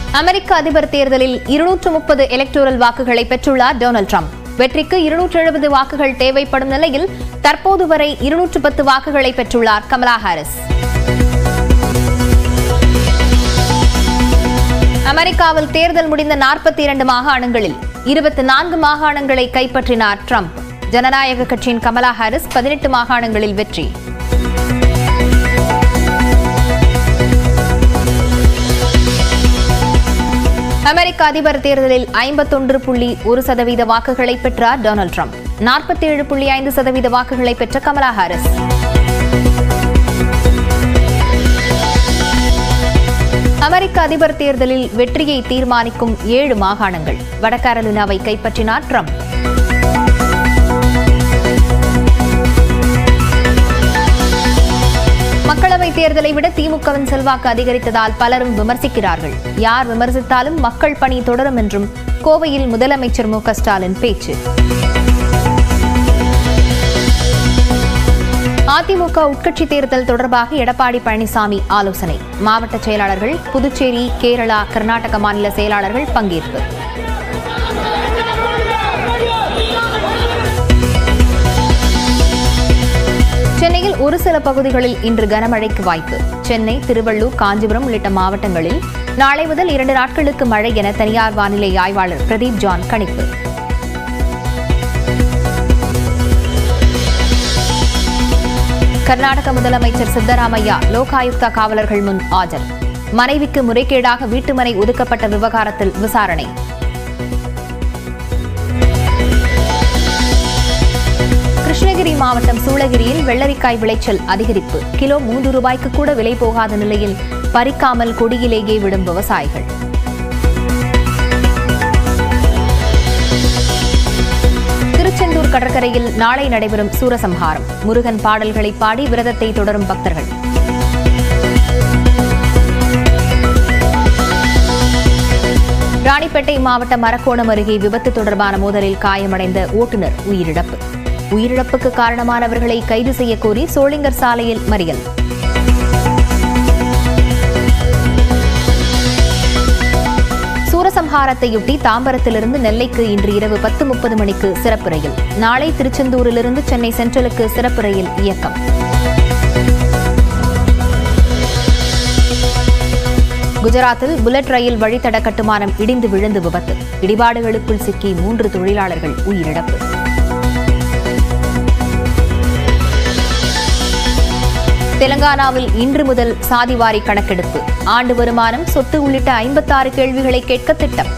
அமெரிக்க அதிபர் தேர்தலில் 230 எலக்டோரல் வாக்குகளை பெற்றுள்ளார் டொனால்ட் ட்ரம்ப். வெற்றிக்கு 270 வாக்குகள் தேவைப்படும் நிலையில் தற்போது வரை 210 வாக்குகளை பெற்றுள்ளார் கமலா ஹாரிஸ். அமெரிக்காவில் தேர்தல் முடிந்த 42 மாகாணங்களில் 24 மாகாணங்களை கைப்பற்றினார் ட்ரம்ப். ஜனநாயக கட்சியின் கமலா ஹாரிஸ் 18 மாகாணங்களில் வெற்றி. அமெரிக்க அதிபர் தேர்தலில் 51.1% வாக்குகளை பெற்றார் டொனால்ட் ட்ரம்ப். 47.5% வாக்குகளை பெற்ற கமலா ஹாரிஸ். அமெரிக்க அதிபர் தேர்தலில் வெற்றியை தீர்மானிக்கும் 7 மாகாணங்கள். வடகரோலினாவை கைப்பற்றினார் ட்ரம்ப். மக்களவைத் தேர்தலை விட திமுகவின் செல்வாக்கு அதிகரித்ததால் பலரும் விமர்சிக்கிறார்கள். யார் விமர்சித்தாலும் மக்கள் பணி தொடரும் என்றும் கோவையில் முதலமைச்சர் மு க ஸ்டாலின் பேச்சு. அதிமுக உட்கட்சி தேர்தல் தொடர்பாக எடப்பாடி பழனிசாமி ஆலோசனை. மாவட்ட செயலாளர்கள், புதுச்சேரி, கேரளா, கர்நாடக மாநில செயலாளர்கள் பங்கேற்பு. சென்னையில் ஒரு சில பகுதிகளில் இன்று கனமழைக்கு வாய்ப்பு. சென்னை, திருவள்ளூர், காஞ்சிபுரம் உள்ளிட்ட மாவட்டங்களில் நாளை முதல் 2 நாட்களுக்கு மழை என தனியார் வானிலை ஆய்வாளர் பிரதீப் ஜான் கணிப்பு. கர்நாடக முதலமைச்சர் சித்தராமையா லோகாயுக்தா காவலர்கள் முன் ஆஜர். மனைவிக்கு முறைகேடாக வீட்டுமனை ஒதுக்கப்பட்ட விவகாரத்தில் விசாரணை. கிருஷ்ணகிரி மாவட்டம் சூளகிரியில் வெள்ளரிக்காய் விளைச்சல் அதிகரிப்பு. கிலோ 3 ரூபாய்க்கு கூட விலை போகாத நிலையில் பறிக்காமல் கொடியிலேயே விடும் விவசாயிகள். திருச்செந்தூர் கடற்கரையில் நாளை நடைபெறும் சூரசம்ஹாரம். முருகன் பாடல்களை பாடி விரதத்தை தொடரும் பக்தர்கள். ராணிப்பேட்டை மாவட்டம் அரக்கோணம் அருகே விபத்து தொடர்பான மோதலில் காயமடைந்த ஓட்டுநர் உயிரிழப்பு. உயிரிழப்புக்கு காரணமானவர்களை கைது செய்ய கோரி சோளிங்கர் சாலையில் மறியல். சூரசம்ஹாரத்தையொட்டி தாம்பரத்திலிருந்து நெல்லைக்கு இன்று இரவு 10:30 மணிக்கு சிறப்பு ரயில். நாளை திருச்செந்தூரிலிருந்து சென்னை சென்ட்ரலுக்கு சிறப்பு ரயில் இயக்கம். குஜராத்தில் புல்லட் ரயில் வழித்தட கட்டுமானம் இடிந்து விழுந்து விபத்து. இடிபாடுகளுக்குள் சிக்கி 3 தொழிலாளர்கள் உயிரிழப்பு. தெலங்கானாவில் இன்று முதல் சாதிவாரி கணக்கெடுப்பு. ஆண்டு வருமானம், சொத்து உள்ளிட்ட 56 கேள்விகளை கேட்க திட்டம்.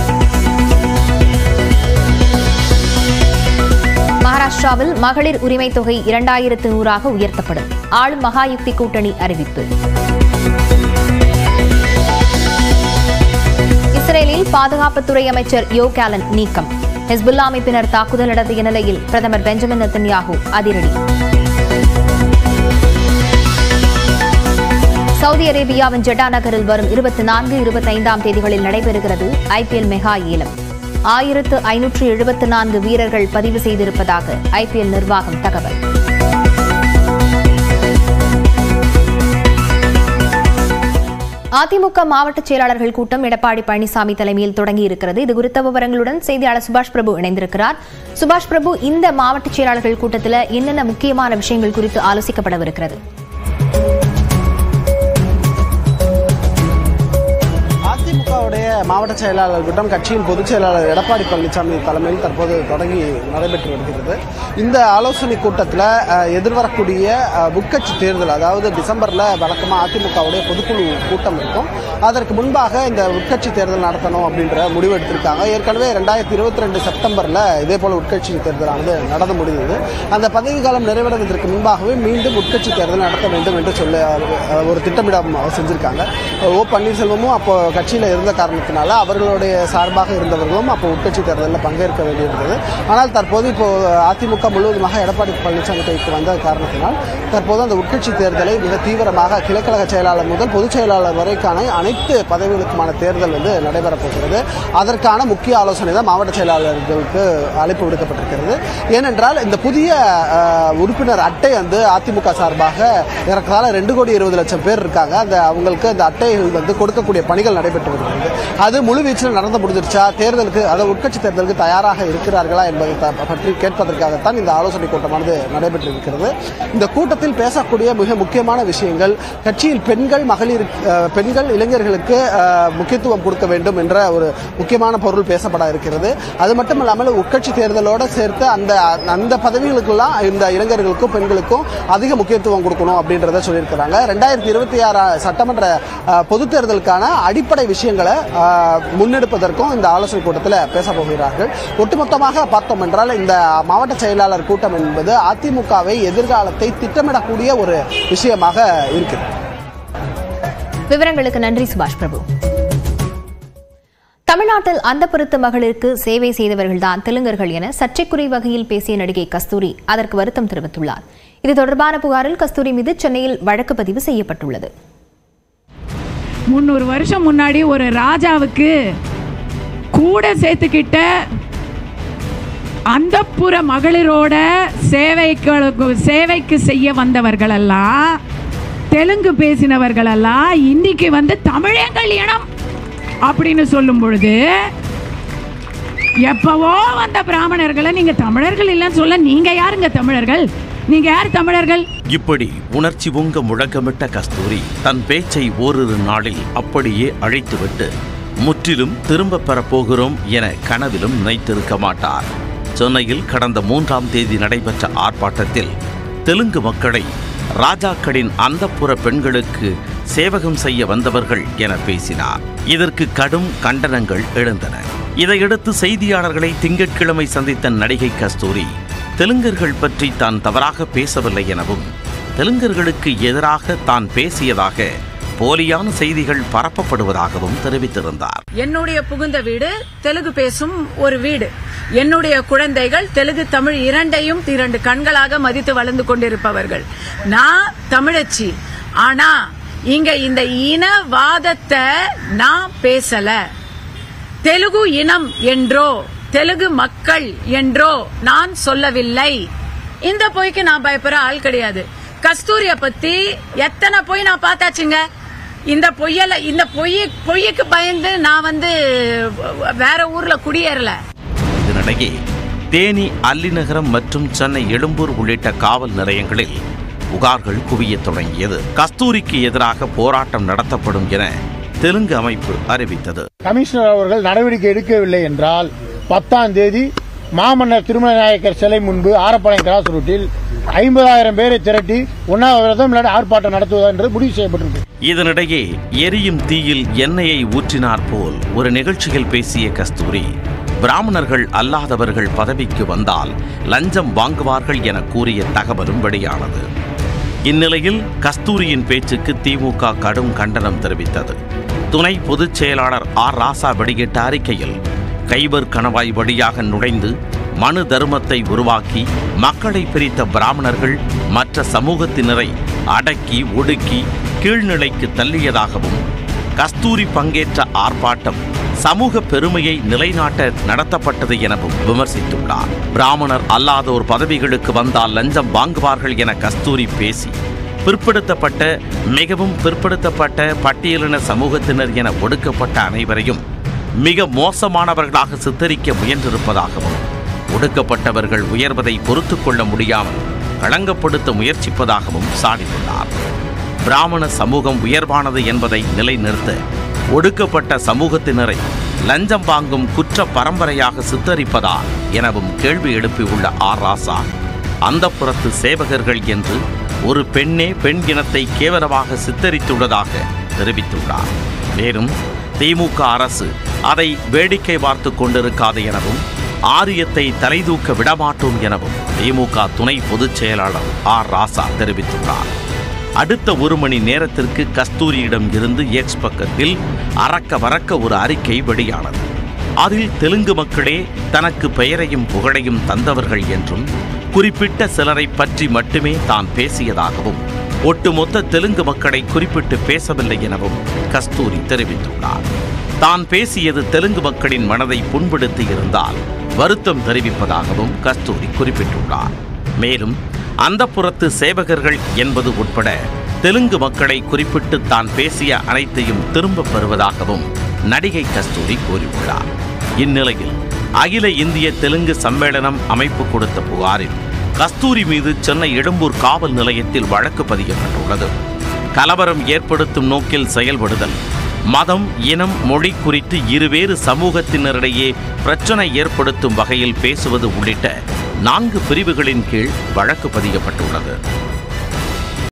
மகாராஷ்டிராவில் மகளிர் உரிமை தொகை 2100 உயர்த்தப்படும். ஆளும் மகாயுக்தி கூட்டணி அறிவிப்பு. இஸ்ரேலில் பாதுகாப்புத்துறை அமைச்சர் யோ கேலன் நீக்கம். ஹெஸ்புல்லா அமைப்பினர் தாக்குதல் நடத்திய நிலையில் பிரதமர் பெஞ்சமின் நெத்தன்யாஹூ அதிரடி. சவுதி அரேபியாவின் ஜெட்டா நகரில் வரும் 24, 25ஆம் தேதிகளில் நடைபெறுகிறது IPL மெகா ஏலம். 1574 வீரர்கள் பதிவு செய்திருப்பதாக IPL நிர்வாகம் தகவல். அதிமுக மாவட்ட செயலாளர்கள் கூட்டம் எடப்பாடி பழனிசாமி தலைமையில் தொடங்கியிருக்கிறது. இது குறித்த விவரங்களுடன் செய்தியாளர் சுபாஷ் பிரபு இணைந்திருக்கிறார். சுபாஷ் பிரபு, இந்த மாவட்ட செயலாளர்கள் கூட்டத்தில் என்னென்ன முக்கியமான விஷயங்கள் குறித்து ஆலோசிக்கப்படவிருக்கிறது? மாவட்ட செயலாளர் கூட்டம் கட்சியின் பொதுச் செயலாளர் எடப்பாடி பழனிசாமி தலைமையில் தற்போது தொடங்கி நடைபெற்று வருகிறது. இந்த ஆலோசனை கூட்டத்தில் எதிர்வரக்கூடிய உட்கட்சி தேர்தல், அதாவது டிசம்பரில் வழக்கமாக அதிமுகவுடைய பொதுக்குழு கூட்டம் இருக்கும். அதற்கு முன்பாக இந்த உட்கட்சி தேர்தல் நடத்தணும் அப்படின்ற முடிவு எடுத்திருக்காங்க. ஏற்கனவே 2022 செப்டம்பரில் இதேபோல உட்கட்சி தேர்தலானது நடந்து முடிந்தது. அந்த பதவிக்காலம் நிறைவடைவதற்கு முன்பாகவே மீண்டும் உட்கட்சி தேர்தல் நடத்த வேண்டும் என்று சொல்ல ஒரு திட்டமிடம் செஞ்சிருக்காங்க. ஓ பன்னீர்செல்வமும் அப்போ கட்சியில் இருந்த காரணத்தினால காரணத்தினால அவர்களுடைய சார்பாக இருந்தவர்களும் அப்போ உட்கட்சி தேர்தலில் பங்கேற்க வேண்டியிருந்தது. ஆனால் தற்போது இப்போ அதிமுக முழுவதுமாக எடப்பாடி பழனிசாமி கைக்கு வந்த காரணத்தினால் தற்போது அந்த உட்கட்சி தேர்தலை மிக தீவிரமாக கிழக்கழக செயலாளர் முதல் பொதுச் செயலாளர் வரைக்கான அனைத்து பதவிகளுக்குமான தேர்தல் நடைபெறப் போகிறது. அதற்கான முக்கிய ஆலோசனை தான் மாவட்ட செயலாளர்களுக்கு அழைப்பு விடுக்கப்பட்டிருக்கிறது. ஏனென்றால் இந்த புதிய உறுப்பினர் அட்டை அதிமுக சார்பாக ஏறத்தாழ 2,20,00,000 பேர் இருக்காங்க. அவங்களுக்கு அந்த அட்டைகள் கொடுக்கக்கூடிய பணிகள் நடைபெற்று வருகிறது. அது முழுவீச்சில் நடந்து முடிஞ்சிருச்சா, தேர்தலுக்கு அதாவது உட்கட்சி தேர்தலுக்கு தயாராக இருக்கிறார்களா என்பதை பற்றி கேட்பதற்காகத்தான் இந்த ஆலோசனை கூட்டமானது நடைபெற்று இருக்கிறது. இந்த கூட்டத்தில் பேசக்கூடிய மிக முக்கியமான விஷயங்கள் கட்சியில் பெண்கள் இளைஞர்களுக்கு முக்கியத்துவம் கொடுக்க வேண்டும் என்ற ஒரு முக்கியமான பொருள் பேசப்பட இருக்கிறது. அது மட்டுமல்லாமல் உட்கட்சி தேர்தலோடு சேர்த்து அந்த பதவிகளுக்கெல்லாம் இந்த இளைஞர்களுக்கும் பெண்களுக்கும் அதிக முக்கியத்துவம் கொடுக்கணும் அப்படின்றத சொல்லியிருக்கிறாங்க. 2026 சட்டமன்ற பொதுத் தேர்தலுக்கான அடிப்படை விஷயங்களை முன்னெடுப்பதற்கும் இந்த ஆலோசனை கூட்டத்தில் பேச போகிறார்கள். ஒட்டுமொத்தமாக பார்த்தோம் என்றால் இந்த மாவட்ட செயலாளர் கூட்டம் என்பது அதிமுகவை எதிர்காலத்தை திட்டமிடக்கூடிய ஒரு விஷயமாக இருக்கிறது. விவரங்களுக்கு நன்றி சுபாஷ் பிரபு. தமிழ்நாட்டில் அந்தப்புறத்து மகளிருக்கு சேவை செய்தவர்கள்தான் தெலுங்கர்கள் என சர்ச்சைக்குரிய வகையில் பேசிய நடிகை கஸ்தூரி அதற்கு வருத்தம் தெரிவித்துள்ளார். இது தொடர்பான புகாரில் கஸ்தூரி மீது சென்னையில் வழக்கு பதிவு செய்யப்பட்டுள்ளது. 300 வருஷம் முன்னாடி ஒரு ராஜாவுக்கு கூட சேர்த்துக்கிட்ட அந்தப்புற மகளிரோட சேவைக்கு செய்ய வந்தவர்களெல்லாம் தெலுங்கு பேசினவர்களெல்லாம் இன்னைக்கு தமிழங்கள் இனம் அப்படின்னு சொல்லும் பொழுது எப்பவோ வந்த பிராமணர்களை நீங்க தமிழர்கள் இல்லைன்னு சொல்ல நீங்க யாருங்க தமிழர்கள்? நீங்க யார் தமிழர்கள்? இப்படி உணர்ச்சி பொங்க முழக்கமிட்ட கஸ்தூரி தன் பேச்சை ஓரிரு நாளில் அப்படியே அழைத்துவிட்டு முற்றிலும் திரும்ப பெறப்போகிறோம் என கனவிலும் நினைத்திருக்க மாட்டார். சென்னையில் கடந்த 3ஆம் தேதி நடைபெற்ற ஆர்ப்பாட்டத்தில் தெலுங்கு மக்களை ராஜாக்களின் அந்தப்புற பெண்களுக்கு சேவகம் செய்ய வந்தவர்கள் என பேசினார். இதற்கு கடும் கண்டனங்கள் எழுந்தன. இதையடுத்து செய்தியாளர்களை திங்கட்கிழமை சந்தித்த நடிகை கஸ்தூரி தெலுங்கர்கள் பற்றி தான் தவறாக பேசவில்லை எனவும் தெலுங்கர்களுக்கு எதிராக தான் பேசியதாக போலியான செய்திகள் பரப்பப்படுவதாகவும் தெரிவித்திருந்தார். என்னுடைய புகுந்த வீடு தெலுங்கு பேசும் ஒரு வீடு. என்னுடைய குழந்தைகள் தெலுங்கு தமிழ் இரண்டையும் 2 கண்களாக மதித்து வளர்ந்து கொண்டிருப்பவர்கள். நான் தமிழச்சி. ஆனா இங்க இந்த இனவாதத்தை நான் பேசல. தெலுங்கு இனம் என்றோ தெலுங்கு மக்கள் என்றோ நான் சொல்லவில்லை. இந்த பொய்க்கு நான் பயப்படுற ஆள் கிடையாது. கஸ்தூரிய பத்தி எத்தனை பொய் நான் பார்த்தாச்சுங்க. இந்த பொய்யுக்கு பயந்து நான் வேற ஊர்ல குடியேறல. இதனிடையே தேனி அல்லிநகரம் மற்றும் சென்னை எழும்பூர் உள்ளிட்ட காவல் நிலையங்களில் புகார்கள் குவிய தொடங்கியது. கஸ்தூரிக்கு எதிராக போராட்டம் நடத்தப்படும் என தெலுங்கு அமைப்பு அறிவித்தது. கமிஷனர் அவர்கள் நடவடிக்கை எடுக்கவில்லை என்றால் 10ஆம் தேதி மாமன்னர் திருமல நாயக்கர் சிலை முன்பு ஆரப்பாளையம் கிராஸ் ரூட்டில் 50,000 பேரை திரட்டி உண்ணாவிரதம் ஆர்ப்பாட்டம் நடத்துவதா என்று முடிவு செய்யப்பட்டிருக்கு. இதனிடையே எரியும் தீயில் எண்ணெயை ஊற்றினார் போல் ஒரு நிகழ்ச்சியில் பேசிய கஸ்தூரி பிராமணர்கள் அல்லாதவர்கள் பதவிக்கு வந்தால் லஞ்சம் வாங்குவார்கள் என கூறிய தகவலும் வெளியானது. இந்நிலையில் கஸ்தூரியின் பேச்சுக்கு திமுக கடும் கண்டனம் தெரிவித்தது. துணை பொதுச் செயலாளர் ஆர் ராசா வெளியிட்ட அறிக்கையில் கைபர் கணவாய் வழியாக நுழைந்து மனு தர்மத்தை உருவாக்கி மக்களை பிரித்த பிராமணர்கள் மற்ற சமூகத்தினரை அடக்கி ஒடுக்கி கீழ்நிலைக்கு தள்ளியதாகவும் கஸ்தூரி பங்கேற்ற ஆர்ப்பாட்டம் சமூக பெருமையை நிலைநாட்ட நடத்தப்பட்டது எனவும் விமர்சித்துள்ளார். பிராமணர் அல்லாதோர் பதவிகளுக்கு வந்தால் லஞ்சம் வாங்குவார்கள் என கஸ்தூரி பேசி பிற்படுத்தப்பட்ட மிகவும் பிற்படுத்தப்பட்ட பட்டியலின சமூகத்தினர் என ஒடுக்கப்பட்ட அனைவரையும் மிக மோசமானவர்களாக சித்தரிக்க முயன்றிருப்பதாகவும் ஒடுக்கப்பட்டவர்கள் உயர்வதை பொறுத்து கொள்ள முடியாமல் களங்கப்படுத்த முயற்சிப்பதாகவும் சாடியுள்ளார். பிராமண சமூகம் உயர்வானது என்பதை நிலைநிறுத்த ஒடுக்கப்பட்ட சமூகத்தினரை லஞ்சம் வாங்கும் குற்ற பரம்பரையாக சித்தரிப்பதா எனவும் கேள்வி எழுப்பியுள்ள ஆர் ராசா அந்தப்புறத்து சேவகர்கள் என்று ஒரு பெண்ணே பெண் இனத்தை கேவலமாக சித்தரித்துள்ளதாக தெரிவித்துள்ளார். மேலும் திமுக அரசு அதை வேடிக்கை பார்த்து கொண்டிருக்காது எனவும் ஆரியத்தை தலைதூக்க விடமாட்டோம் எனவும் திமுக துணை பொதுச் செயலாளர் ஆர் ராசா தெரிவித்துள்ளார். அடுத்த 1 மணி நேரத்திற்கு கஸ்தூரியிடம் இருந்து எக்ஸ் பக்கத்தில் அறக்க வரக்க ஒரு அறிக்கை வெளியானது. அதில் தெலுங்கு மக்களே தனக்கு பெயரையும் புகழையும் தந்தவர்கள் என்றும், குறிப்பிட்ட சிலரை பற்றி மட்டுமே தான் பேசியதாகவும், ஒட்டுமொத்த தெலுங்கு மக்களை குறிப்பிட்டு பேசவில்லை எனவும் கஸ்தூரி தெரிவித்துள்ளார். தான் பேசியது தெலுங்கு மக்களின் மனதை புண்படுத்தி இருந்தால் வருத்தம் தெரிவிப்பதாகவும் கஸ்தூரி குறிப்பிட்டுள்ளார். மேலும் அந்தப்புறத்து சேவகர்கள் என்பது உட்பட தெலுங்கு மக்களை குறிப்பிட்டு தான் பேசிய அனைத்தையும் திரும்பப் பெறுவதாகவும் நடிகை கஸ்தூரி கூறியுள்ளார். இந்நிலையில் அகில இந்திய தெலுங்கு சம்மேளனம் அமைப்பு கொடுத்த புகாரில் கஸ்தூரி மீது சென்னை எழும்பூர் காவல் நிலையத்தில் வழக்கு பதியப்பட்டுள்ளது. கலவரம் ஏற்படுத்தும் நோக்கில் செயல்படுதல், மதம், இனம், மொழி குறித்து இருவேறு சமூகத்தினரிடையே பிரச்சனை ஏற்படுத்தும் வகையில் பேசுவது உள்ளிட்ட 4 பிரிவுகளின் கீழ் வழக்கு பதியப்பட்டுள்ளது.